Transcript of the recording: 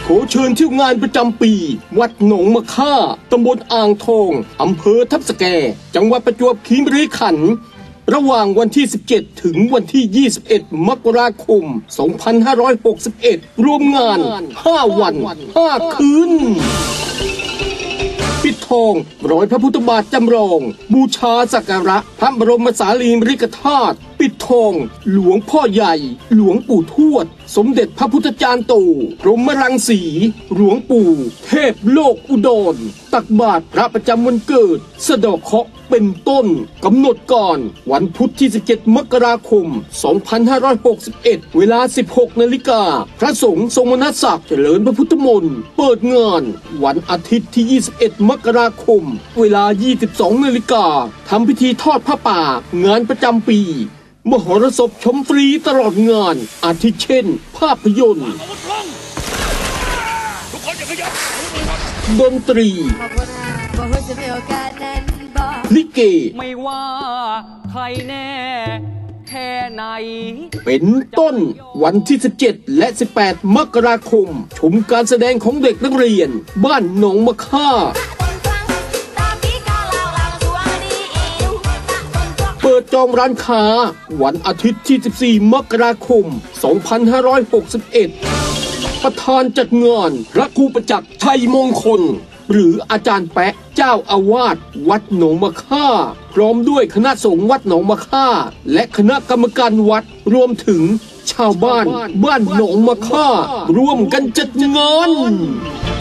ขอเชิญเที่ยวงานประจำปีวัดหนองมะค่าตำบลอ่างทองอำเภอทับสแกจังหวัดประจวบคีรีขันธ์ระหว่างวันที่ 17 ถึงวันที่ 21 มกราคม 2561 รวมงาน 5 วัน 5 คืนปิดทองร้อยพระพุทธบาทจำลองบูชาสักการะพระบรมสารีริกธาตุปิดทองหลวงพ่อใหญ่หลวงปู่ทวดสมเด็จพระพุทธจารย์โตพรหมรังสีหลวงปู่เทพโลกอุดรตักบาตรพระประจำวันเกิดสะเดาะเคราะห์เป็นต้นกำหนดก่อนวันพุธที่ 17 มกราคม 2561 เวลา 16 นาฬิกาพระสงฆ์ทรงมนัสศักดิ์เจริญพระพุทธมนต์เปิดงานวันอาทิตย์ที่ 21 มกราคม เวลา 22 นาฬิกาทำพิธีทอดผ้าป่างานประจำปีมหรสพชมฟรีตลอดงานอาทิเช่นภาพยนตร์ดนตรีลิเกไม่ว่าใครแน่แค่ไหนเป็นต้นวันที่ 17 และ 18 มกราคมชมการแสดงของเด็กนักเรียนบ้านหนองมะค่าเปิดจองร้านค้าวันอาทิตย์ที่ 14 มกราคม 2561 ประธานจัดงานพระครูประจักษ์ชัยมงคลหรืออาจารย์แปะเจ้าอาวาสวัดหนองมะค่าพร้อมด้วยคณะสงฆ์วัดหนองมะค่าและคณะกรรมการวัดรวมถึงชาวบ้านหนองมะค่าร่วมกันจัดงาน